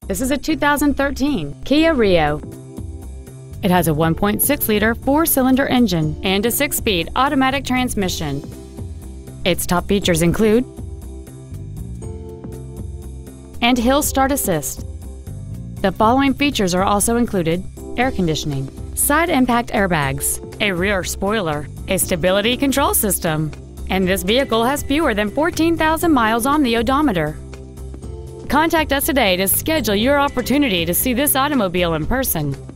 This is a 2013 Kia Rio. It has a 1.6-liter four-cylinder engine and a 6-speed automatic transmission. Its top features include and hill start assist. The following features are also included: air conditioning, side impact airbags, a rear spoiler, a stability control system, and this vehicle has fewer than 14,000 miles on the odometer. Contact us today to schedule your opportunity to see this automobile in person.